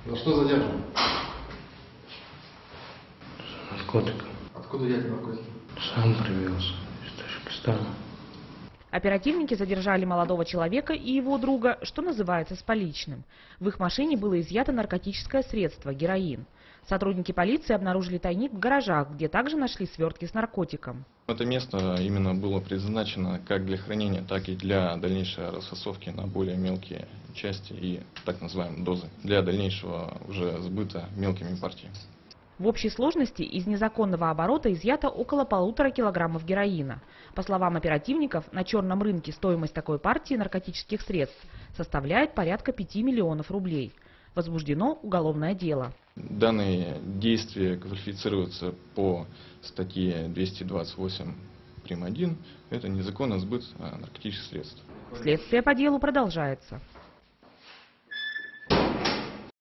За что задержан? Наркотиком. Откуда взять наркотики? Сам привез из Таджикистана. Оперативники задержали молодого человека и его друга, что называется, с поличным. В их машине было изъято наркотическое средство – героин. Сотрудники полиции обнаружили тайник в гаражах, где также нашли свертки с наркотиком. Это место именно было предназначено как для хранения, так и для дальнейшей расфасовки на более мелкие части и так называемые дозы, для дальнейшего уже сбыта мелкими партиями. В общей сложности из незаконного оборота изъято около 1,5 килограммов героина. По словам оперативников, на черном рынке стоимость такой партии наркотических средств составляет порядка 5 миллионов рублей. Возбуждено уголовное дело. Данные действия квалифицируются по статье 228 прим. 1. Это незаконный сбыт наркотических средств. Следствие по делу продолжается.